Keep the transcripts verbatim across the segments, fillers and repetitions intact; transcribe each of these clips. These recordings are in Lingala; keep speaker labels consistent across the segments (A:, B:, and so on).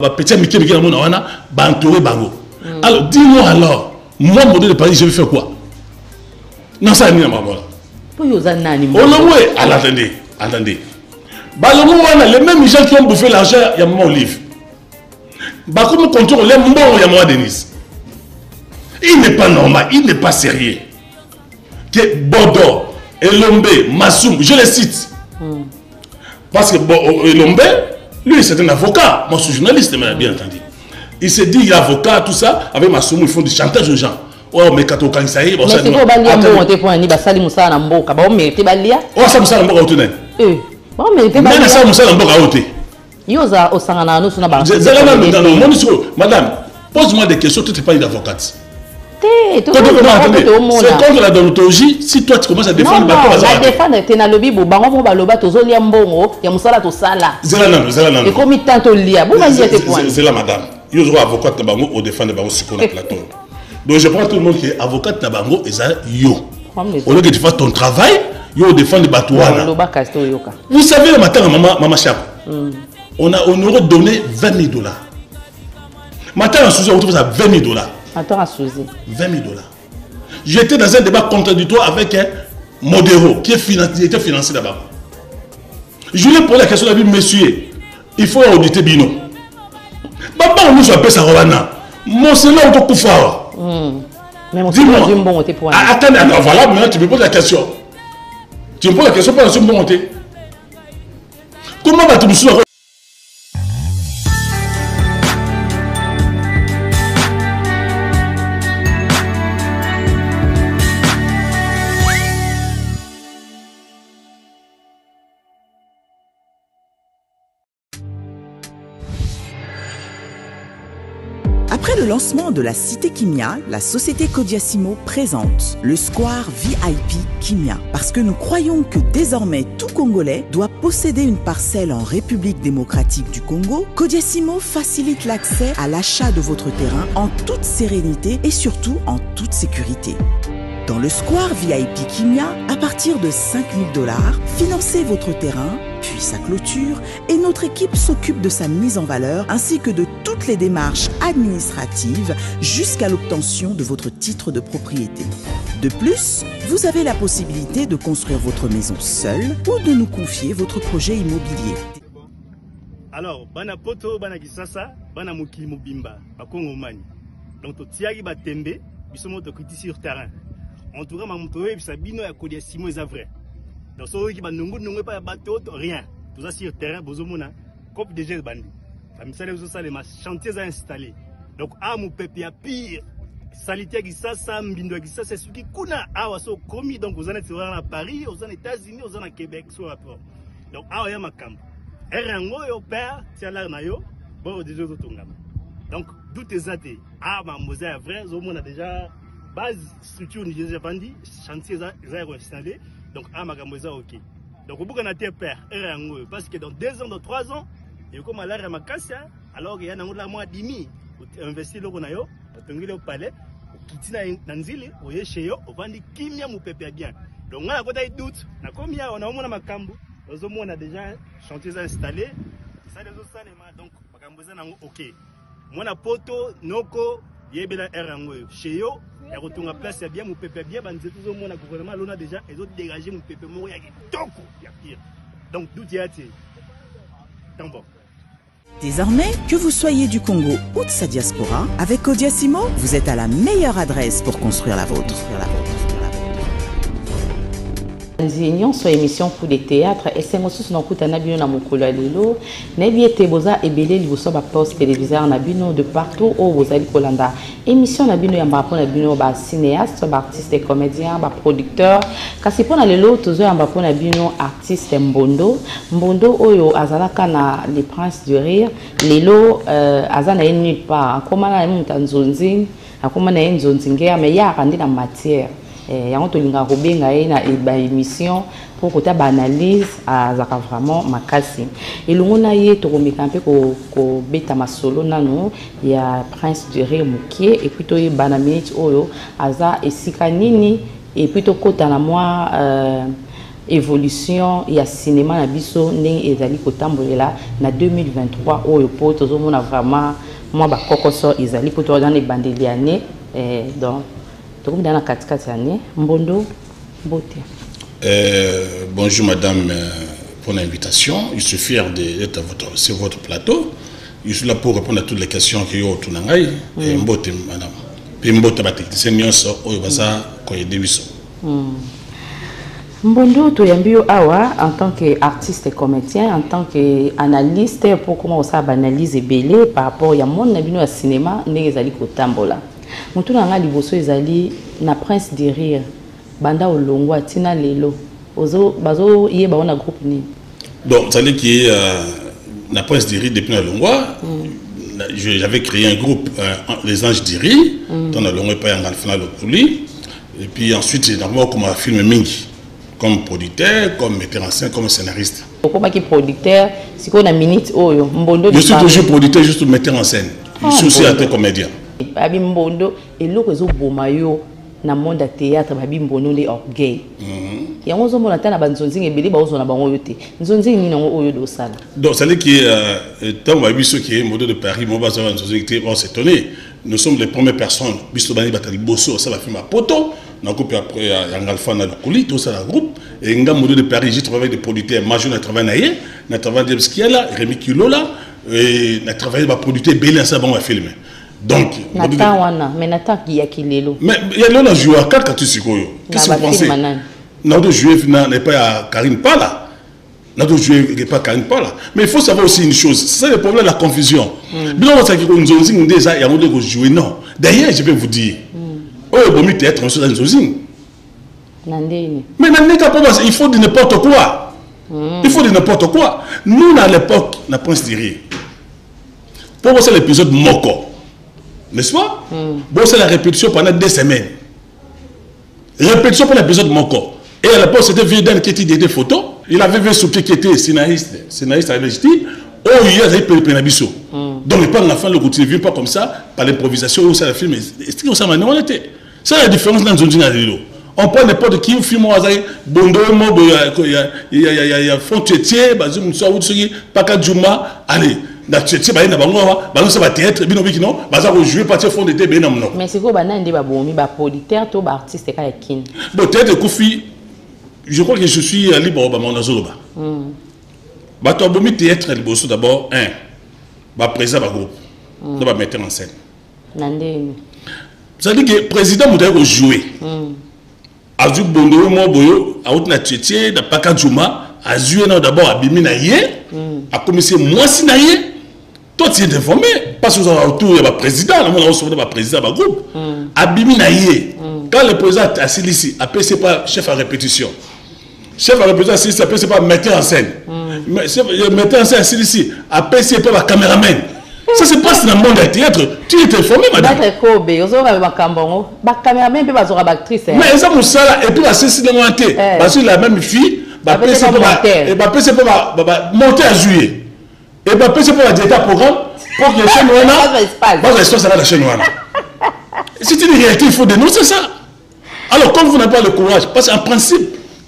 A: va petit Mickey Mickey na wana ba entourer bango. Alors dis-moi alors, moi modèle de Paris je vais faire quoi? Non ça ni na maman.
B: Pour yoza nani.
A: Oh non ouais, attendez, attendez. Bah le wana les mêmes gens qui ont bouffé l'argent ya maman Olive. Bah comment contrôle les mbongo ya maman Denise. Il n'est pas normal, il n'est pas sérieux. Que Bodo, Elombe, Massoum, je les cite. Mm. Parce que bon, Elombe, lui c'est un avocat. Moi je suis journaliste, mais bien entendu. Il s'est dit, il est avocat, tout ça. Avec Massoum, ils font du chantage aux gens. Oh, mais quand on s'est dit, bon, ça
B: c'est quoi, Balia, on te point, ni Basali Moussa Namboka. Bon, mais tu Balia.
A: Oh, ça Moussa Namboka, tu n'es.
B: Eh, bon, mais tu Balia.
A: Mais ça Moussa Namboka, tu n'es.
B: Yoza, au Sangana, nous sommes à
A: madame, pose-moi des questions, tu n'es pas une avocate.
B: C'est contre
A: la déontologie. Si toi tu commences à défendre,
B: non, non, la défendre, tu n'as le bibo, bango ba loba to zoli mbongo, ya musala to sala.
A: Zela nano, zela nano.
B: Et comme tanto lia, vous vas dire tes points.
A: C'est la madame. Yo zo avocate na bango au défendre bango sur le plateau. Donc je prends tout le monde qui est avocate na bango et ça yo. Au lieu que tu fasses ton travail, yo défendre batouana. Vous savez le matin maman maman Chap. On a on aurait donné vingt mille dollars. Matin on sous on trouve ça vingt mille dollars.
B: Attends à Suzy.
A: vingt mille dollars. J'étais dans un débat contradictoire avec un Modéro qui est financé, était financé là-bas. Je lui ai posé la question de monsieur, il faut auditer Bino. Papa, on nous appelle ça Rwanda. Mon c'est là où tu peux faire. Dis-moi. Attends, alors voilà, maintenant tu me poses la question. Tu me poses la question pour la suite monter. Comment vas-tu me souvenir?
C: Après le lancement de la Cité Kimia, la société Kodiasimo présente le Square V I P Kimia. Parce que nous croyons que désormais tout Congolais doit posséder une parcelle en République démocratique du Congo, Kodiasimo facilite l'accès à l'achat de votre terrain en toute sérénité et surtout en toute sécurité. Dans le Square V I P Kimia, à partir de cinq mille dollars, financez votre terrain, puis sa clôture, et notre équipe s'occupe de sa mise en valeur ainsi que de toutes les démarches administratives jusqu'à l'obtention de votre titre de propriété. De plus, vous avez la possibilité de construire votre maison seule ou de nous confier votre projet immobilier.
D: Alors, bana poto, bana kisasa, bana muki mobimba, bakongo mani. Donc, to tiagi ba tembe, bisomo to kiti sur terrain. En tout cas, ma motoé, ça bino ya Kodiasimo est vrai. Donc, ce qui va nous nous pas bateau, rien. Tout ça sur terrain, bozomona, cop déjà bandi. Ça me sert ça les chantiers à installer. Donc, à mon pépé à pire. Salité qui ça, ça, mbindo qui ça, c'est ce qui kuna à waso commis. Donc, vous en êtes à Paris, vous en États-Unis, vous en Québec, sur rapport. Donc, à ya makam. Erango yo père, tiens là nayo, bon déjà autres donc, tout est athée. Ah, ma mosaïque vrai, on a déjà base structure nigérienne vendue, chantier est installé. Donc, ah, ma mosaïque ok. Donc, au bout qu'on a tes pères, parce que dans deux ans, dans trois ans, il y a comme à l'arrêt ma casse, alors il y a un autre mois demi, investir le Ronayo, au palais, au Kitina Nanzili, au Yesheo, au Vandi Kimia, mon pépé bien. Donc, on a un doute, on a combien, on a au moins ma cambo. On a déjà chantier installé. Ça les autres donc ok. Moi la poto noko yebela erango chez yo et retourne à place bien mon pépé bien banze tout le monde a gouvernement on a déjà les autres dégagé mon pépé mort ya toko ya pire. Donc d'où y a-t-il? Tambo.
C: Désormais, que vous soyez du Congo ou de sa diaspora, avec Kodiasimo, vous êtes à la meilleure adresse pour construire la vôtre.
B: Nous sur émission pour des théâtres et c'est moi qui suis na bino na mokolo lelo na biete boza ebele liboso ba poste téléviseur na bino de partout au bozali kolanda émission na bino ya mbapo na bino ba cinéaste ba artiste et comédien ba producteur kasi pona lelo tozo ya mbapo na bino artiste Mbondo Mbondo oyo azalaka na les princes du rire lelo euh, azana nulle part akoma na mutanzonzi akoma na nzonzi ngea mais ya randi na matière et yango tolinga kobenga ye na ba émission pour que ta analyse à zaka vraiment makasi elongo na ye to komeka mpe ko ko beta masolo nano ya prince du rire mukie et puis to ye bana minute oyo aza esika nini et puis to kota na moi euh évolution ya cinéma na biso ndenge ezali kotambolela na deux mille vingt-trois oyo po tozomona vraiment moi ba kokoso ezali po to dans les bandeli année eh donc tokomi dans la katikati année Mbondo Mbote.
A: Euh, bonjour madame euh, pour l'invitation. Je suis fier d'être sur votre plateau. Je suis là pour répondre à toutes les questions que vous avez. Et Mbote madame. Puis Mbote ba technicien nyonso oyo baza ko yede biso.
B: Mbondo Toyambio Awa, en tant qu'artiste et comédien, en tant qu'analyste, pour comment on s'analyse belé par rapport à mon nabino au cinéma, n'est ezali kotambola. Mutu nanga liboso ezali na Prince de Rire, banda olongwa tina lelo. Ozo bazo yé ba on a groupe ni.
A: Donc ça dit qui euh, na Prince de Rire depuis na longwa, j'avais créé un groupe euh, les Anges de Rire, dans la longwa pas en final le couli. Et puis ensuite j'ai d'abord comme un film mingi. Comme producteur, comme metteur en scène, comme scénariste.
B: Pourquoi qui producteur, si on a minute oyo Mbondo.
A: Je suis toujours producteur, juste metteur en scène. Je suis aussi acteur comédien.
B: Babi Mbondo et l'autre réseau bomayo na monde de théâtre babi Mbondo les orgueil. Ya ngozo mona tana banzonzinga ebeli ba ozo na bango yote. Nzonzinga ni nango oyo do sala.
A: Donc ça dit que tant babi ceux qui est Mbondo de Paris, moi baza banzonzinga on s'est étonné. Nous sommes les premières personnes biso bani batali bosso ça va faire ma poto. On a coupé après Yangalfa na Lokuli, tout ça dans le groupe. Et Nga Modo de Paris, j'ai travaillé avec des producteurs majeurs, on a travaillé naïe, on a travaillé avec Skiela, Rémi Kilola, et on a travaillé avec des producteurs Bélé, ça va filmer. Donc,
B: Nathan Wana, mais Nathan qui y a qui l'élo.
A: Mais il y a là, on a joué à quatre quand tu sais quoi. Qu'est-ce que vous pensez? On a joué n'est pas à Karine Pala. On a joué pas à Karine Pala. Mais il faut savoir aussi une chose, c'est ça le problème de la confusion. Bien, on sait qu'on nous a dit déjà, il y a un de jouer, non. D'ailleurs, je vais vous dire. Oh, il faut théâtre, on se donne une mais il faut de n'importe quoi. Il faut de n'importe quoi. Nous, à l'époque, on a Prince de Rire. Pour voir l'épisode Moko, n'est-ce pas? Bon, c'est la répétition pendant deux semaines. Répétition pour l'épisode Moko. Et à l'époque, c'était Vieden qui était des photos. Il avait vu ce qui était scénariste. Scénariste avait dit, oh, il y a des pénabisso. Donc, il parle à la fin, le côté ne vient pas comme ça, par l'improvisation, ou ça, le film. Est-ce que ça m'a dit? C'est la différence dans le on prend n'importe qui, film, Bondo, il y a Font Tchétier, Bazoum Saoudsoui, Paka Djouma, allez, dans Tchétier, il y a un théâtre, Binobikino, Bazar jouer, partir fond d'été, Benam.
B: Mais c'est quoi, Banan, des baboumi, producteur, tout artiste, et Kayakin.
A: Bon, théâtre Koufi, je crois que je suis libre au mon Azoroba. Batobomi théâtre, il d'abord, un, bah, président, groupe, de va mettre en scène. Ça dit que le président m'a joué. Azu Bondo, moi, Boyo, à Outna Tchétier, à Paka Djouma, à joué d'abord à Bimi Naye, à commissaire Moissi Naye. Toi, tu es informé, parce que vous avez autour, il y a le président, on a reçu le président du groupe. À Bimi Naye, quand le président a assis ici, après, c'est pas chef à répétition. Chef à répétition, assis ici, après, c'est pas metteur en scène. Metteur en scène, assis ici, après, c'est pas caméraman. Ça se passe dans le monde du théâtre. Tu es informé, madame? Mais ça, c'est ça. Et puis, c'est parce que la même fille, c'est pas monter à juillet. Et puis, c'est pas un programme pour que les chaînes soient la chaîne. C'est une réalité, il faut dénoncer ça. Alors, comme vous n'avez pas le courage, parce qu'en principe,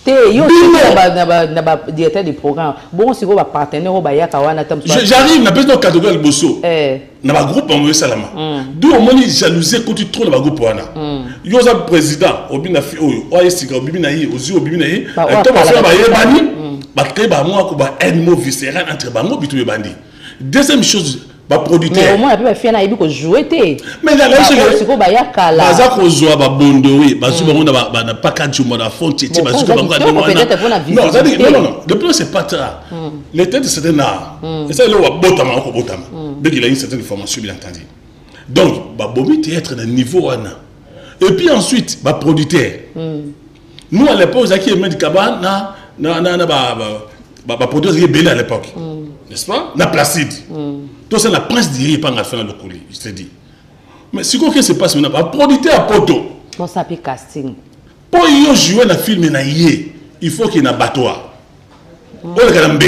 B: directeur du programme. Bon, si vous partenaire,
A: j'arrive, na besoin de catégorie bosso. Na ba groupe en salama. D'où au moins jalousie quand tu trop na ba groupe wana. Yo za président obina fi oyo, o yesika obina yi, ozi obina yi. To ba fa ba yebani, ba créer ba moi ko ba animaux viscéral entre bango bitu yebandi. Deuxième chose, ba producteur.
B: Mais au moins la fi na yebi ko jouer té.
A: Mais là là
B: c'est ko ba yakala.
A: Baza ko zo ba bondori, bazu bango na ba na Paka Djouma na Font Tchétier, bazu bango na non, ça dit, non, non, non. Le plan, c'est pas ça. Mm. Le théâtre, c'est un art. Mm. Et ça, il y a botama, botama. Dès qu'il a une certaine formation, bien entendu. Donc, bah, bomi théâtre d'un niveau ana. Et puis ensuite, bah, producteur. Mm. Nous, à l'époque, Zaki et Medikaba, na, na, na, na, bah, bah, bah, producteur, il belé à l'époque. Mm. N'est-ce pas? Na Placide. Mm. Tout ça, la prince d'Iri, pas en fin de colis, je te dis. Mais ce qui se passe maintenant, bah, producteur à poto.
B: Bon, ça fait casting.
A: Pour y jouer dans le film, il faut qu'il y ait un battoir. Mm.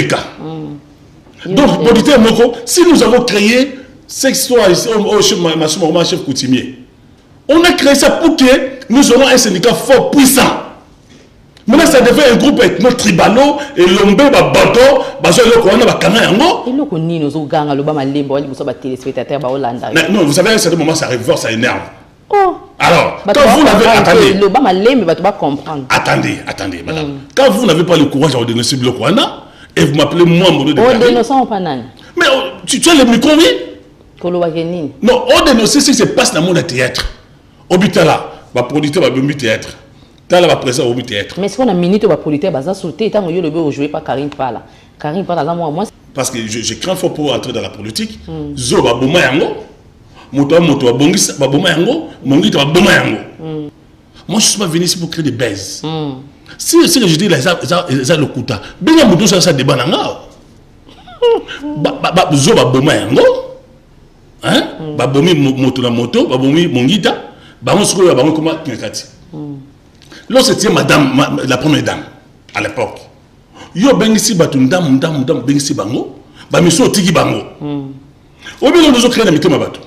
A: Donc, producteur Moko, si nous avons créé cette histoire ici, au chef coutumier, on a créé ça pour que nous aurons un syndicat fort, puissant. Maintenant, ça devient un groupe ethno-tribalo et l'ombe, bah, bateau, bah, je le connais, bah, kana yango.
B: Et le koni nous oganga le bama lembo, ali muso ba téléspectateur ba Hollanda.
A: Non, vous savez, à un certain moment, ça révulse, ça énerve.
B: Oh.
A: Alors, quand vous n'avez attendez,
B: le bama lembo, bah, tu vas comprendre.
A: Attendez, attendez, madame. Mm. Quand vous n'avez pas le courage à dénoncer le Kouana, et vous m'appelez moi, mon nom de
B: on dénonce en panane.
A: Mais oh, tu, tu as le micro, oui?
B: Non,
A: on dénonce ce qui se passe dans le monde théâtre. Au Bitala, va producteur va bomber théâtre. T'as la présence au théâtre.
B: Mais est-ce qu'on a une minute pour producteur va sauter tant que le beau jouer pas Karine Pala. Karine Pala dans moi moi.
A: Parce que je, je crains fort pour entrer dans la politique. Mm. Zo va bomber yango. Moto moto va bongis va bomber yango. Mongi va bomber yango. Mm. Moi je suis pas venu ici pour créer des baises. Mm. Si si je dis les les le kuta, bien moto ça ça débat nanga. Ba ba zo va bomber yango. Hein? Mm. Ba bomber moto la moto, ba bomber mongita, ba mo siko ba mo comment kinkati. Lorsque c'était madame, ma, la première dame, à l'époque, yo bengisi batun dame, dame, dame, bengisi bango, ba miso tiki bango. Au milieu nous créé l'amitié ma bateau.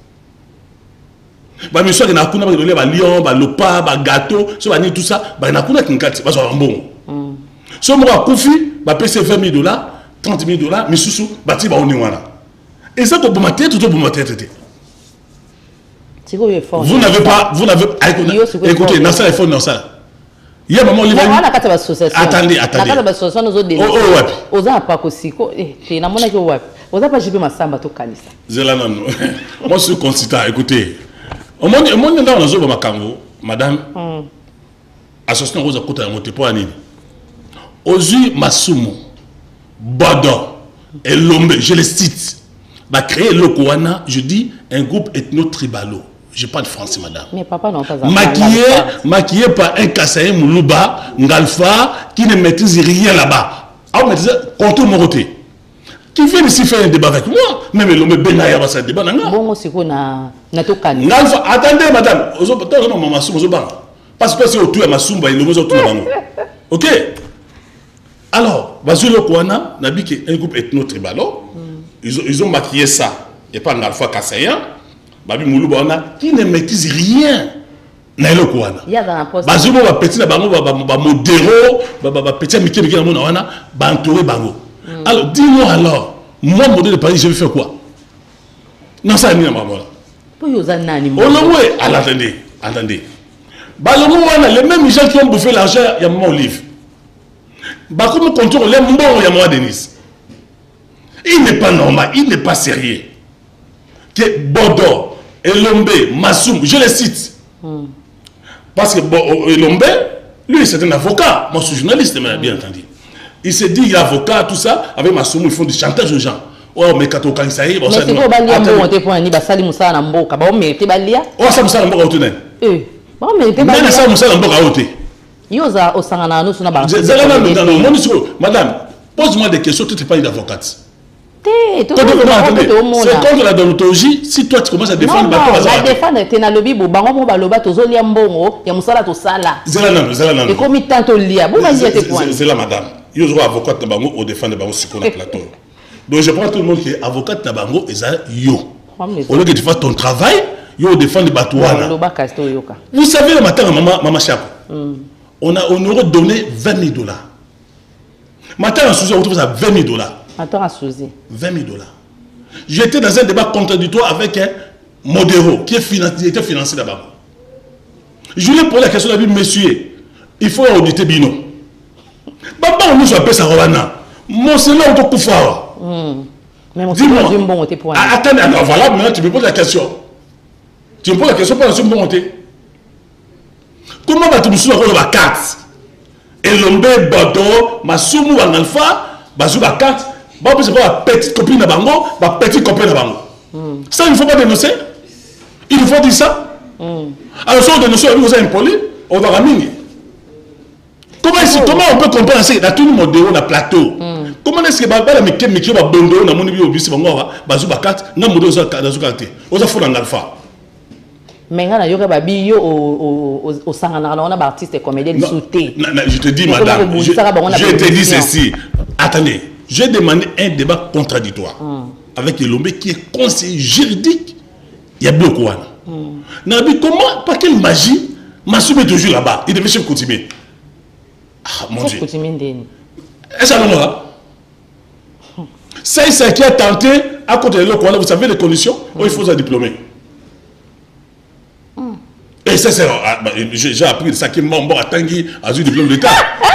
A: Ba miso qui n'a kuna ba ba lion, ba lopa, ba gâteau, so ba ni tout ça, ba na kuna kinkati, ba so mbongo. So mo ba kufi, ba pese vingt mille dollars, trente mille dollars, misusu, ba ti ba oni wana. Et ça ko bo maté tout bo maté tété. Vous n'avez pas, vous n'avez pas, écoutez, dans ça, il faut dans ça. Il y a un moment où il y a attendez, attendez. Oh, oh, ouais.
B: Oza pas kosiko, eh, tu n'as pas que ouais. Oza pas jibe masamba to kalisa.
A: Zela non. Moi, je suis consultant. Écoutez, au monde, au monde dans la zone makango, madame. Association Rosa Kota monté pour anine. Ozu Masumo, Bodo et Lombe, je les cite. Va créer le Kouana, je dis un groupe ethno-tribalo. Je parle français, madame.
B: Mais papa non pas
A: maquillé, maquillé par un Kassaï Moulouba, Ngalfa, qui ne maîtrise rien là-bas. Alors, maîtrise contre mon côté. Qui vient ici faire un débat avec moi, même l'homme Benaya va faire un débat.
B: Bon, c'est qu'on a Natokani.
A: Ngalfa, attendez, madame. Parce que c'est autour de ma soumba, il est autour de ok? Alors, Bazou le Kouana, n'a dit un groupe ethno-tribalo. Ils ont, ils ont maquillé ça. Et pas Ngalfa Kassaïen. Babi Moulouba qui ne maîtrise rien. Naïlo Kouana.
B: Il y a dans la poste.
A: Bazou va petit na bango ba modéro, ba petit miki miki na mona wana, ba entouré bango. Alors dis-moi alors, moi modèle de Paris, je vais faire quoi? Non ça ni na maman.
B: Pour yoza nani.
A: Oh non ouais, attendez, attendez. Ba le wana les mêmes gens qui ont bouffé l'argent, il y a mon livre. Ba comme contrôle les mbongo ya moi Denis. Il n'est pas normal, il n'est pas sérieux. Que Bodo, Elombe, Massoum, je les cite. Mm. Parce que bon, Elombe, lui c'est un avocat. Moi je suis journaliste, mais bien entendu. Il s'est dit, il est avocat, tout ça. Avec Massoum, ils font du chantage aux gens. Oh, mais quand on ça y est, bon, ça
B: c'est quoi, Balia, on te point, ni Basali Moussa Namboka. Bon, mais tu Balia.
A: Oh, ça Moussa Namboka, tu n'es.
B: Eh, bon, mais tu
A: Balia. Mais ça Moussa Namboka, tu n'es.
B: Yosa, au Sangana, nous sommes à
A: madame, pose-moi des questions, tu n'es pas une avocate.
B: C'est
A: contre la déontologie. Si toi tu commences à défendre,
B: non, non, la défendre, tu as le bibo, bango baloba tozolia mbongo, ya musala to sala.
A: Zela non, zela non.
B: Et comme tanto lia, bon vas-y tes points.
A: Zela madame. Yo zo avocat na bango au défendre bango sur le plateau. Donc je prends tout le monde qui est avocat na bango et ça yo. Au lieu que tu fasses ton travail, yo défendre batouana. Vous savez le matin maman maman Chapo. On a on aurait donné vingt mille dollars. Matin on sous on trouve ça vingt mille dollars.
B: Attends à Souzy.
A: vingt mille dollars. J'étais dans un débat contradictoire avec un Modéro qui est financé, était financé là-bas. Je lui ai posé la question, il a dit, monsieur, il faut auditer Bino. Papa, on nous appelle ça Rwanda. Mon Seigneur, on te coupe.
B: Dis-moi.
A: Attends, voilà, maintenant tu me poses la question. Tu me poses la question, pas la suite, bon, comment vas-tu me souvenir de la carte? Elombe, Bodo, Masumu, Analpha, Bazou, la carte. Bon, c'est pas la petite copine de Bango, la petite copine de Bango. Mm. Ça, il ne faut pas dénoncer. Il faut dire ça. Mm. Alors, si on dénonce, on va impoli, on va ramener. Comment, oh. comment on peut comprendre ça? Il y a tout le monde dans le plateau. Mm. Comment est-ce que la Mickey Mickey va bondo dans mon niveau au Bango, Bazou, la carte, non, mon dos, dans ce quartier. On va faire un alpha.
B: Mais quand il y a des au Sangana, on a des artistes et comédiens sautés.
A: Je te dis, madame, je, je te dis ceci. Attendez, j'ai demandé un débat contradictoire mm. avec Elombe qui est conseiller juridique. Il y a beaucoup. Mm. Comment, par quelle magie, Massoum est toujours là-bas? Il devait continuer. Ah, mon Dieu.
B: Est-ce
A: que ça va? C'est ça qui a tenté à côté de l'eau. Vous savez les conditions où il faut un diplômé. Et ça, c'est. J'ai appris ça qui m'a bon à Tanguy à un diplôme d'État.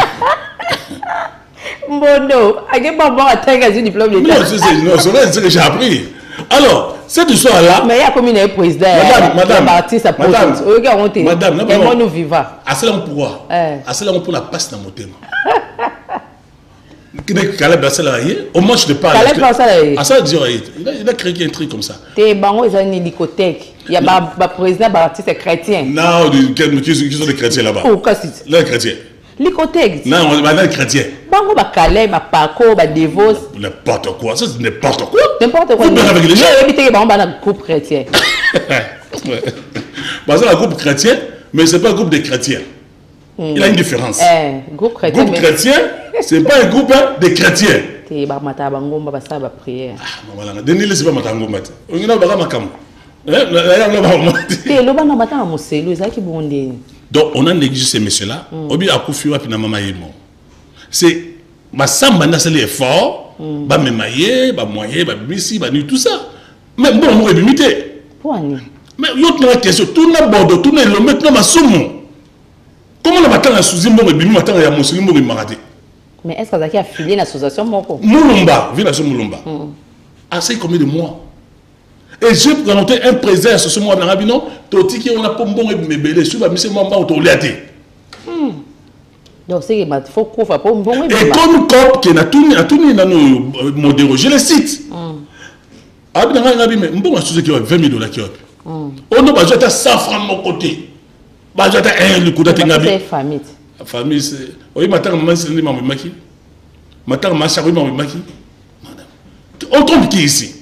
B: Bon, non. À quel moment à Tanguy à un diplôme d'État? Non,
A: c'est ce que j'ai appris. Alors, cette histoire-là.
B: Mais il y a comme une président.
A: Madame, madame.
B: Madame,
A: madame.
B: Et moi, nous vivons.
A: À cela, on pourra. À cela, on peut la passe dans mon thème. Au moins, je te parle. À ça, il a créé un truc comme ça.
B: T'es bango, ils ont une hélicothèque. Il y a un président, un artiste chrétien.
A: Non, qui sont les chrétiens là-bas?
B: Pourquoi c'est
A: les chrétiens.
B: L'hélicothèque.
A: Non, on est chrétien.
B: Bango, ba Calais, ba Paco, ba Devos.
A: N'importe quoi, ça c'est n'importe quoi.
B: N'importe quoi.
A: Vous avec les gens.
B: J'ai évité bango, ba groupe chrétien.
A: C'est un groupe chrétien, mais c'est pas un groupe de chrétiens. Il y a une différence.
B: Eh, groupe chrétien.
A: Groupe chrétien, c'est pas un groupe de chrétiens.
B: T'es ba mata bango, ba ça ba prière.
A: Ah, voilà. Denis, c'est pas mata bango mata. On y a pas makam.
B: T'es lo ba na mata moselo, ça qui bondé.
A: Donc on a négligé ces messieurs-là. Obi akufiwa pina mama yemo. C'est ma samba na c'est l'effort, ba memaye, ba moyen, ba bisi, ba nu tout ça. Mais bon, on aurait limité.
B: Pourquoi?
A: Mais l'autre la question, tout na bordeaux, tout na le maintenant ma sumo. Comment on va attendre sous Zimbo et Bimi attendre ya Mousselimbo et Marade?
B: Mais est-ce que ça a affilié l'association Moko?
A: Moulumba, Village Moulumba. Assez combien de mois? Et j'ai présenté un président sur ce mois dans Rabino, Toti qui on a pas bon et mebele, sur la mission Mamba autoliaté.
B: Donc c'est qu'il faut qu'on fasse pas bon et
A: et comme cop qui n'a tout a tout dans nos modèles, je les cite. Ah bien on a dit mais bon à ce qui vingt mille dollars qui on a pas jeté cent francs de mon côté. Bah jeté un le coup de tengabi.
B: C'est famille.
A: Famille c'est oui matin maman c'est ni maman maki. Matin ma chérie maman maki. On trompe qui ici?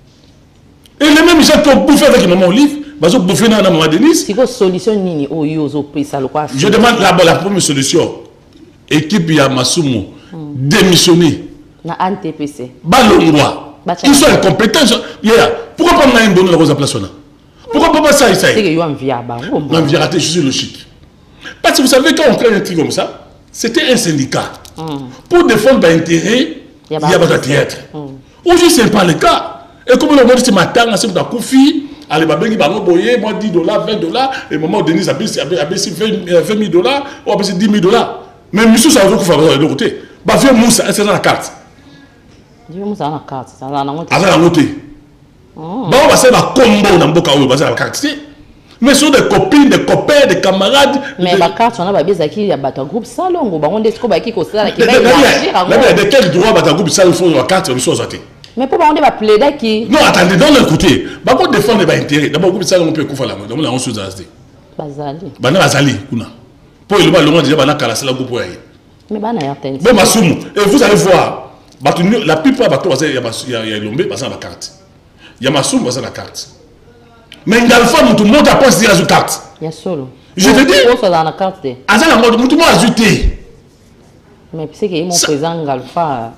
A: Et les mêmes gens qui ont bouffé avec maman Olive, ils ont bouffé dans maman Denise.
B: C'est quoi solution nini au yozo pris ça le quoi?
A: Je demande là-bas la première solution. Équipe ya Masumo démissionner.
B: Na N T P C.
A: Balongwa. Ils sont incompétents. Yeah. Pourquoi pas me donner la rose à place là? Pourquoi pas ça ça?
B: C'est que yo envia ba.
A: Non, via je suis logique. Parce que vous savez quand on crée un truc comme ça, c'était un syndicat. Pour défendre l'intérêt, il y a pas de théâtre. Aujourd'hui c'est pas le cas. Et comme on a dit ce matin, c'est un Kofi, allez, babengi bango boyer, moi dix dollars, vingt dollars, et maman Denis a baissé vingt mille dollars, ou a baissé dix mille dollars. Mais monsieur, ça va vous faire de l'autre côté. Bah, viens Moussa, c'est dans la carte.
B: Viens Moussa dans la carte, c'est dans la carte.
A: Ah, dans la carte. Bah, on va faire un combo dans le boca, on va faire la carte. Mais ce sont des copines, des copains, des camarades.
B: Mais la carte, on a besoin qu'il y a un groupe salon, on a des groupes qui sont là, qui
A: vont agir. Mais de quel droit un groupe salon font la carte, on soit athée.
B: Mais pourquoi on va plaider qui?
A: Non, attendez, dans le côté. Bah, pour défendre les intérêts, d'abord, groupe salon, on peut couper la main. Donc, on a un chose à se dire.
B: Bazali.
A: Bah, non, Bazali, kuna. Pour le bas, le monde déjà, bah, n'a la groupe.
B: Mais bah, n'a rien.
A: Bon, ma somme. Et vous allez voir, la plupart, bah, il y a l'ombé, bah, ça la carte. Il y a ma somme, bah, ça la carte. Mais il y a le femme, tout le monde a pas se dire la carte.
B: Il y a solo.
A: Je te dis.
B: Pourquoi ça dans la carte?
A: Ah, ça, tout le monde a ajouté.
B: Mais c'est que mon président Galfa.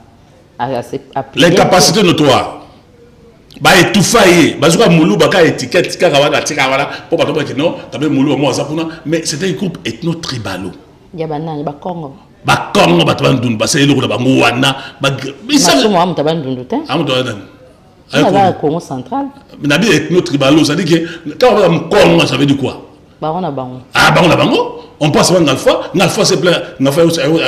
A: L'incapacité notoire. Bah étouffer, bah je crois moulou bah ka étiquette ka kawana tika voilà pour pas tomber que non, t'as bien moulou moi ça pour mais c'était un groupe ethno tribalo.
B: Il y a banane ba Congo.
A: Ba Congo ba tabandun ba c'est le groupe ba ngwana ba
B: mais ça moi am tabandun te.
A: Am tabandun.
B: Ah là Congo central.
A: Mais nabi ethno tribalo ça dit que quand on va Congo ça veut dire quoi?
B: Ba on a bango.
A: Ah ba on a bango. On passe par Nalfa, Nalfa c'est plein, Nalfa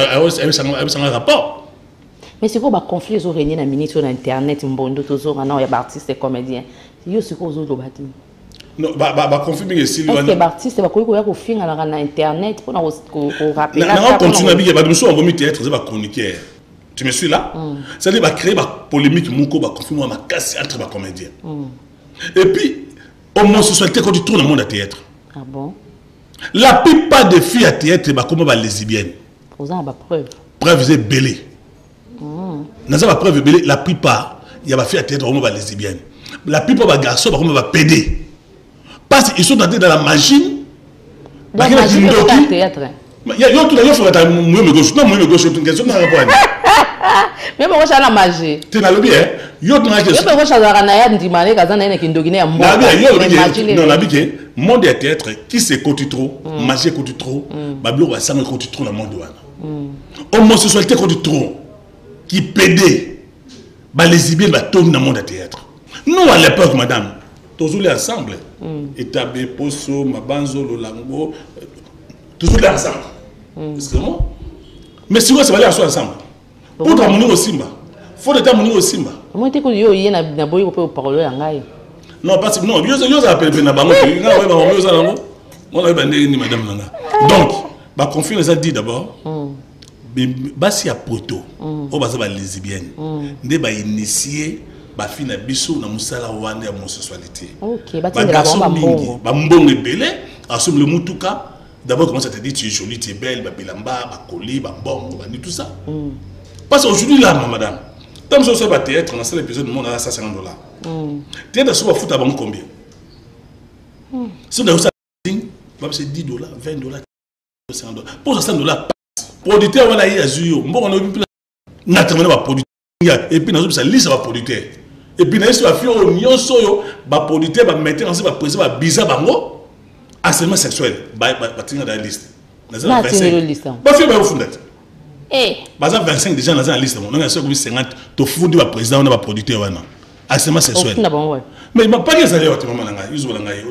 A: c'est un rapport.
B: Mais c'est quoi le conflit qui régné dans le ministère de l'Internet, Mbondo, toujours, il y a des artistes et comédiens. C'est quoi les autres bâtiments?
A: Non, le conflit est si loin.
B: Est-ce que les artistes, c'est quoi qui fait sur Internet pour nous rappeler?
A: Non, on continue à dire, nous sommes en théâtre, c'est chroniqueur. Tu me suis là? C'est-à-dire qu'il créer une polémique, un conflit, un casse entre les comédiens. Et puis, homosexualité, quand tu tournes le monde à théâtre.
B: Ah bon?
A: La plupart des filles à théâtre, c'est comme les lesbiennes.
B: Vous avez des preuves?
A: Preuve, c'est belé. Dans la preuve, la plupart, il y a des filles à théâtre, comme les lesbiennes. La plupart des garçons, comme les pédés. Parce qu'ils sont entrés dans la machine.
B: Donc, la machine est au théâtre.
A: Il y a tout le monde qui est moi gauche. Non, moi gauche, c'est une question de rapport.
B: Mais moi, je suis à la magie.
A: Tu n'as pas bien. Il y a une question.
B: Je suis à la magie. Je suis à la magie. Je suis à
A: la magie. Le monde est théâtre. Qui se côté trop, magie côté trop, Bablo va s'en côté trop dans le monde. Homosexualité contre trop. Qui pédait. Bah, les lesbiennes, bah, tournent dans le monde de théâtre. Nous, à l'époque, madame, tous les ensemble. Etabé, Poso, Mabanzo, Lolango, tous les ensemble. Excusez-moi. Mais si vous ça va aller ensemble. Pour t'amener au Simba. Faut t'amener au Simba.
B: Moi, tu es là, na boy ko parler ngai.
A: Non, parce que non, yo yo ça appelle na bango, nga ouais ba yo ça nango. On a bandé ni madame nanga. Donc, ba confiance ça dit d'abord. Ba si a poto. O ba ça ba lesbienne. Ndé ba initier ba fi na biso na musala wande ya homosexualité.
B: OK, ba tindela ba mbongo.
A: Ba mbongo belé, assume le mutuka. D'abord comment ça te dit tu es jolie, tu es belle, ba bilamba, ba coli, ba mbongo, ba ni tout ça. Parce qu'aujourd'hui là madame, tant que ça va théâtre, on a cet épisode de monde à cent cinquante dollars. Théâtre ça va foutre à bon combien? Si on a ça c'est dix dollars, vingt dollars, cinquante dollars. Pour ça cent dollars producteur voilà il y a zuyo. Bon on a eu naturellement va producteur et puis dans ça liste va producteur. Et puis dans ça va faire au nion soyo, ba producteur va mettre en va président va bizarre bango. Harcèlement sexuel, bah bah dans la liste. Dans la liste. Bah fait bah fondette.
B: Eh.
A: Bah ça vingt-cinq déjà dans la liste. On a sûr que cinquante to fondi va président on va producteur wana. Harcèlement sexuel. Mais il m'a pas dit ça là maman nanga, ils ont nanga.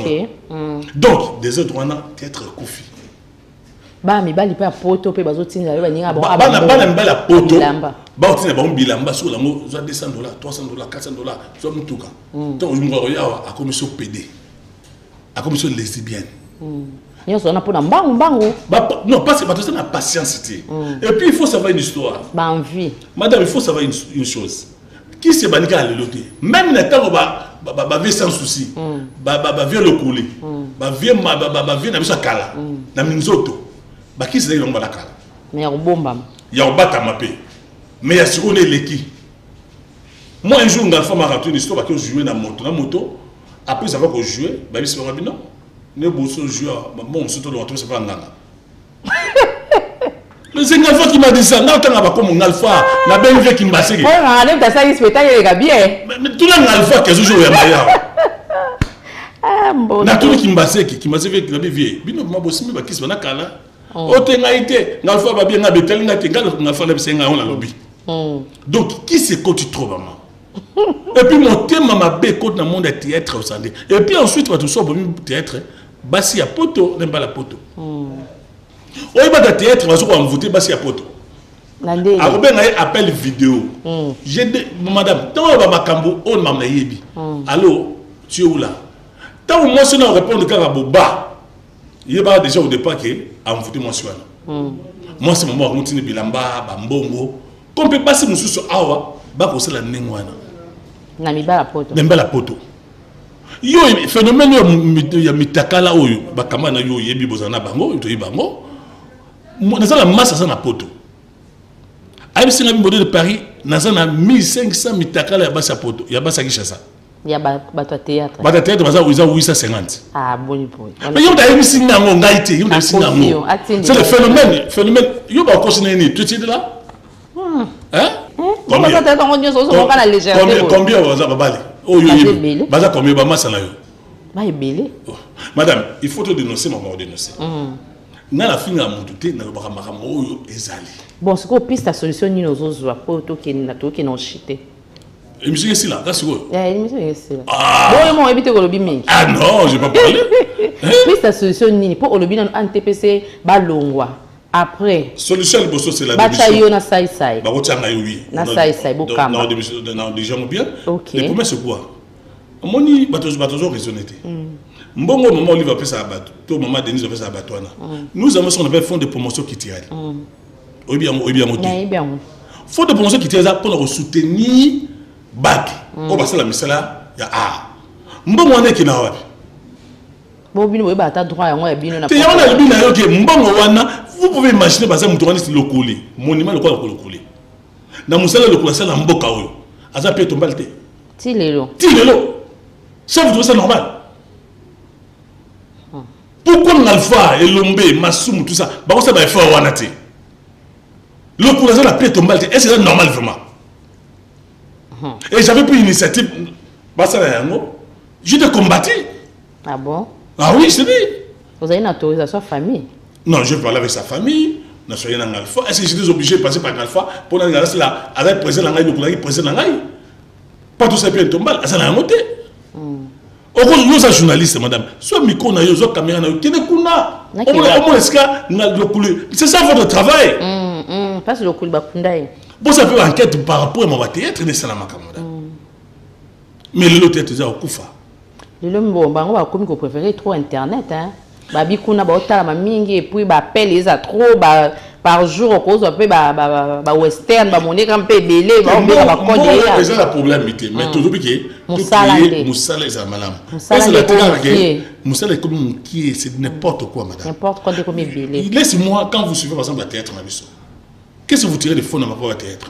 A: Donc des autres wana théâtre Koufi.
B: Bah mais bah il pas poto pe bazo tinza ba ninga bon.
A: Bah bah bah bah la poto. Bah on tinza ba bilamba sur la mo deux cents dollars, trois cents dollars, quatre cents dollars, soit mutuka. Donc je me regarde à commission P D. À commission lesbienne.
B: Non, pas
A: non, parce que c'est la patience. Et puis il faut savoir une histoire.
B: Bah, envie.
A: Madame, il faut savoir une, une chose. Qui s'est banni à l'autre? Même le temps où va vivre sans souci, va vivre le coulé, va vivre dans le kala, dans le minzoto. Bah qui c'est dans la kala?
B: Mais il y a un bomba.
A: Il y a un bat à mapper. Mais il y a sur les qui. Moi un jour, une femme m'a raconté une histoire que je jouais dans la moto. Dans la moto. Après ça va que jouer, bah oui c'est pas bien non. Ne bosso joueur, bon surtout le retour c'est pas nganga. Le c'est Ngalfa qui m'a dit ça, n'a pas comme Ngalfa, n'a bien vu qui m'a dit.
B: Oh, on a ça il spectacle les gars bien.
A: Mais tout le Ngalfa qui joue ya maya.
B: Ah bon.
A: Na tout qui m'a dit qui m'a dit que la vie. Bino m'a bossi mais qui se na kala. O te ngaite, Ngalfa va bien na betel ngate Ngalfa le senga on la lobby. Donc qui c'est quand tu trouves maman? Et puis mon thème m'a bé côté dans le monde de théâtre au Sandé. Et puis ensuite quand tu sors pour théâtre, basi à poto, n'aime pas la poto. Oui, bah de théâtre, on va voter basi à poto. Alors ben on appel vidéo. J'ai dit madame, tant on va makambo, on m'a naïbi. Allô, tu es où là? Tant moi si on répond de carabo bas, il y a déjà au départ que à voter moi sur moi c'est moment on continue bilamba, bambongo. Comme peut passer mon sous awa, bah pour ça la nengwana.
B: Namiba la poto.
A: Namiba la poto. Yo phénomène yo ya mitakala oyo bakama na yo yebi bozana bango to yibango. Naza la masse ça na poto. Ayi singa bimbo de Paris naza na mille cinq cents mitakala ya basa poto ya basa Kinshasa.
B: Ya ba bato théâtre.
A: Bato théâtre baza uza huit cent cinquante.
B: Ah bon boy.
A: Mais yo da yebi singa ngo ngaite yo da singa ngo. C'est le phénomène phénomène yo ba continuer ni tu es là. Hein?
B: Combien
A: combien vous avez balé? Oh yo baza combien ba massa na yo?
B: Ba belé.
A: Madame, il faut te dénoncer mon dénoncer. Na la finga mututé na ba makamo oyo ezali.
B: Bon, c'est quoi piste la solution ni nos autres pour to ki na to ki non chité.
A: Émission ici là, là c'est quoi?
B: Eh, émission ici là. Bon, moi éviter ko mais.
A: Ah non, j'ai pas parlé.
B: Piste la solution ni pour olobi na N T P C ba longwa. Après,
A: solution le bosso c'est la
B: démission. Bataillon na sai sai.
A: Ba wotia na oui.
B: Na sai sai bokamba.
A: Non, démission dans déjà bien.
B: Les
A: promesses c'est quoi? Moni bateau bateau raisonnité. Mbongo maman Olive a fait ça à bateau. Toi maman Denise a fait ça à bateau. Nous avons ce qu'on appelle fonds de promotion qui tire. Oui bien, oui bien monté.
B: Oui bien.
A: Fonds de promotion qui tire pour nous soutenir bac. On va ça la misala ya ah. Mbongo on est qui na wapi?
B: Bon bino we bata droit ya ngwa bino na.
A: Te yona le bino yo ke mbongo wana. Vous pouvez imaginer par exemple mutuani le coller. Monument le quoi le coller. Na musala le coller ça na mboka oyo. Aza pe tombalte.
B: Ti lelo.
A: Ti lelo. Ça vous trouvez ça normal? Pourquoi l'alpha et l'ombe, Massoum, tout ça, bah ça va faire wanate. Le courage la paix tombe, est-ce que c'est normal vraiment? Et j'avais pris une initiative, bah ça là, je te combattu.
B: Ah bon?
A: Ah oui, c'est dit.
B: Vous avez une autorisation famille?
A: Non, je parle avec sa famille. na soyez dans Alpha. Est-ce que j'étais obligé de passer par Alpha pour aller là à la président Nangai donc la président Nangai? Pas tout ça bien tombal, ça n'a monté. Au cause nous sommes journalistes madame. Soit micro na yo, soit caméra na yo, kene kuna. Au moins est-ce que na le coulé. C'est ça votre travail.
B: Hum pas le coulé bakundai.
A: Bon ça fait enquête par rapport à mon théâtre ne salama madame. Mais le théâtre ça au kufa.
B: Le bon bango ba komi ko préférer trop internet hein. Ba bikuna ba otala mingi et puis ba appel les a trop ba par jour cause un peu ba ba ba western ba monnaie quand peu belé ba on ba code ya.
A: C'est ça le problèmeité mais tout piqué.
B: Musala
A: musala ça madame.
B: Musala le comme
A: musala comme qui c'est n'importe quoi madame.
B: N'importe quoi de comme belé.
A: Laissez-moi quand vous suivez par exemple le théâtre na biso. Qu'est-ce que vous tirez de fond dans ma propre théâtre?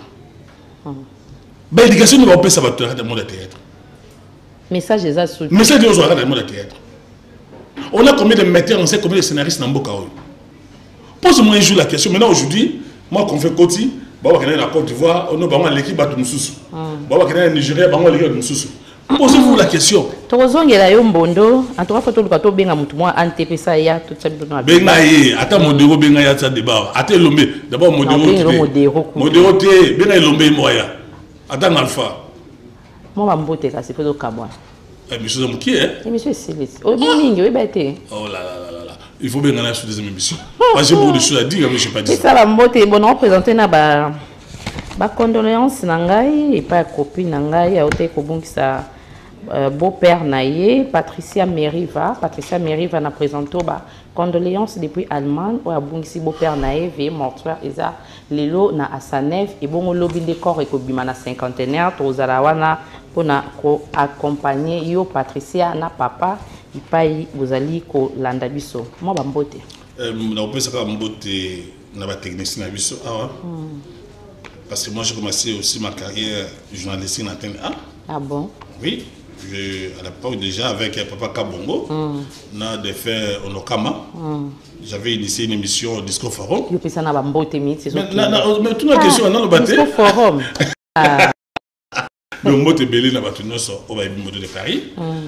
A: Ba éducation ne va pas ça va te dans le théâtre.
B: Message des assos.
A: Message des assos dans le monde théâtre. On a combien de metteurs, on sait combien de scénaristes dans Mboka. Pose-moi un jour la question. Maintenant aujourd'hui, moi qu'on fait Koti, on va la Côte d'Ivoire, on a l'équipe de Moussous. On va le Nigeria, on va l'équipe de Moussous. Posez-vous la question.
B: Tozonge la yombondo, en tout cas faut que tu benga mutu moi antepe ça ya tout ça bidona.
A: Benga ye, ata modero benga ya ça débat. Ata lombe, d'abord modero. Modero te, benga lombe moya. Ata alpha.
B: Moi ba mbote ka c'est plutôt kabwa.
A: Eh monsieur Zamuki hein?
B: Eh monsieur Céleste. Oh mingi oui bête.
A: Oh là là là là. Il faut bien gagner sur des émissions. Parce que j'ai beaucoup de choses à dire, mais je sais pas dire.
B: C'est ça la mbote bon on présenter na ba ba condoléances na ngai et pas copine na ngai a ote ko bongisa Euh, beau-père naïe, Patricia Meriva. Patricia Meriva n'a présenté ba condoléances depuis Allemagne ou à Bungisi beau-père naïe ve mortuaire eza lelo na Asanev et bon lobby de corps et kobima na cinquantenaire tozalawana pona ko accompagner yo Patricia na papa ipai bozali ko landa biso moi ba mbote
A: euh na opesa ka mbote na ba technicien na biso ah parce que moi j'ai commencé aussi ma carrière journalistique na T N A.
B: Ah bon?
A: Oui. Je, à l'époque déjà avec Papa Kabongo, mm. on a des faits au Nokama. Mm. J'avais initié une émission au Disco Forum.
B: Mais tout
A: la question, on a le bâti.
B: Disco Forum.
A: Le mot est belé dans le bâtiment au Baïbimodo de Paris.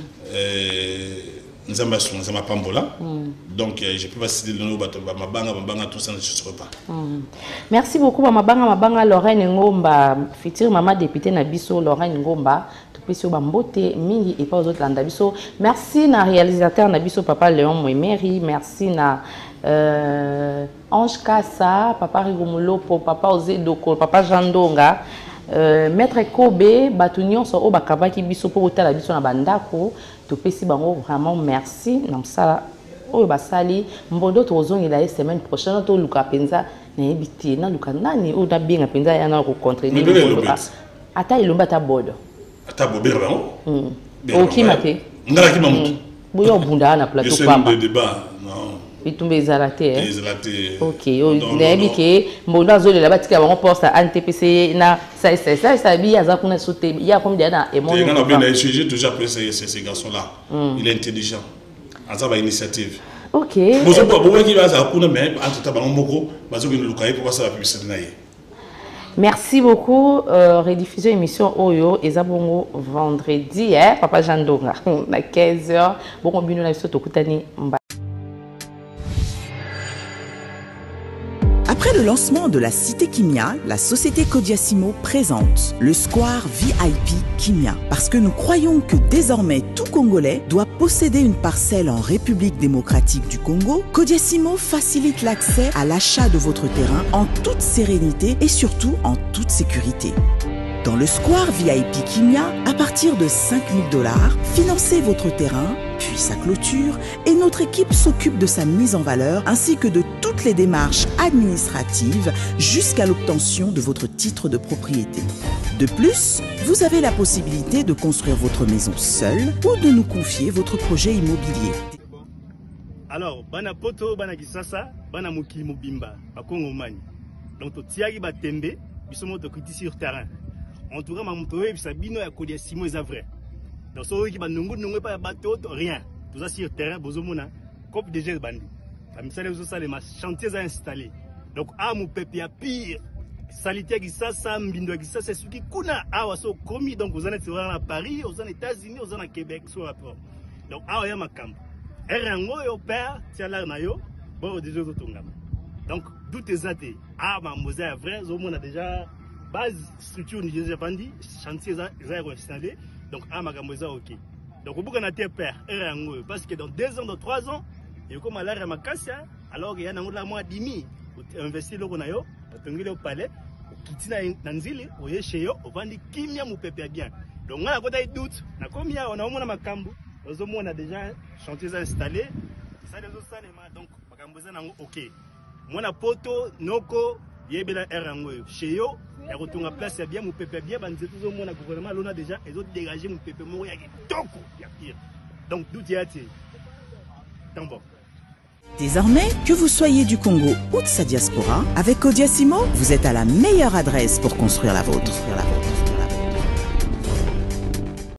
A: Nous avons un Pambola. Donc, je ne peux pas citer le nom de ma banga, ma banga, tout ça ne se pas.
B: Merci beaucoup, ma banga, ma banga, Lorraine Ngomba, future maman députée Nabiso, Lorraine Ngomba. Mingi et pas aux autres landabiso. Merci na réalisateur Nabiso Papa Léon Mouemeri. Merci na euh, Ange Kassa, Papa Rigomolo, Papa Ozé Doko, Papa Jandonga, euh, Maître Kobe, Batunion so Obakaba qui biso pour hôtel Nabiso na bandako. To pesi bango vraiment merci. Namsala oyo basali mbondo tozong ila la semaine prochaine to luka penza na ebiti na luka nani o da bien penza ya na rencontrer ni ata ilomba ta bodo.
A: Ata bobera bango.
B: Ok maté.
A: Ngala ki mamutu.
B: Boyo bunda na plateau
A: kwa. C'est un débat non.
B: Bitumbe ezalate hein.
A: Ezalate.
B: OK, o nebi ke mbondo azole la batika bango poste N T P C na ça ça ça ça bi aza kuna sauter. Il y a comme dia na emono.
A: On a bien échangé toujours après ces ces garçons là. Il est intelligent. Asa ba initiative.
B: OK.
A: Bozo bo bo ki ba za kuna mais entre tabango moko bazo ki lukaye pourquoi ça va publicité na ye.
B: Merci beaucoup. Euh, rediffusion émission Oyo et Zabongo vendredi, hein, Papa Jandonga, à quinze heures. Bon, bino na biso tokutani mba.
C: Après le lancement de la Cité Kimia, la société Kodiasimo présente le Square V I P Kimia. Parce que nous croyons que désormais tout Congolais doit posséder une parcelle en République démocratique du Congo, Kodiasimo facilite l'accès à l'achat de votre terrain en toute sérénité et surtout en toute sécurité. Dans le Square V I P Kimia, à partir de cinq mille dollars, financez votre terrain, puis sa clôture, et notre équipe s'occupe de sa mise en valeur ainsi que de toutes les démarches administratives jusqu'à l'obtention de votre titre de propriété. De plus, vous avez la possibilité de construire votre maison seule ou de nous confier votre projet immobilier.
D: Alors, bana poto, bana kisasa, bana mukili mobimba, bakongo mani. Donc, to tiagi ba tembe, bisomo to kriti sur terrain. En tout cas, ma motoé, bisa bino ya Kodiasimo est vrai. Donc, so qui ba nungu nungu pas bateau, rien. Tout ça sur terrain, bozomona, cop déjà bandi. La misale vous ça les chantiers à installer. Donc, à mon peuple ya pire. Salitia qui ça, ça, mbindo qui ça, c'est ce qui kuna awa so commis. Donc, vous en êtes à Paris, vous en États-Unis, vous en à Québec, sur rapport. Donc, awa ya ma camp. Erango yo père, tiens là na yo, bon déjà au tongama. Donc, tout est athée. Ah, ma mosaïque est vrai, on a déjà base structure nigérienne vendue, chantier est installé. Donc, ah, ma mosaïque ok. Donc, au bout qu'on a été père, parce que dans deux ans, dans trois ans, il y a comme à l'arrêt ma casse, alors il y a un mois dix mille, investir le Ronayo, on au palais, Kitina Nanzili, on est chez eux, on vend des kimia mou pépé bien. Donc, on a des doutes, on a combien, on a au moins ma cambo, on a déjà chantier installé, ça les autres, donc, ma mosaïque ok. Moi, na poto, noko, yebela erango, chez eux, et retourne à place, c'est bien, mon pépé bien, ben c'est tout le monde, le gouvernement, l'on a déjà, et autres dégagé mon pépé, mon yaki, toko, yaki. Donc, d'où y a-t-il? Bon.
C: Désormais, que vous soyez du Congo ou de sa diaspora, avec Codiasimo, vous êtes à la meilleure adresse pour construire la vôtre. Construire la vôtre.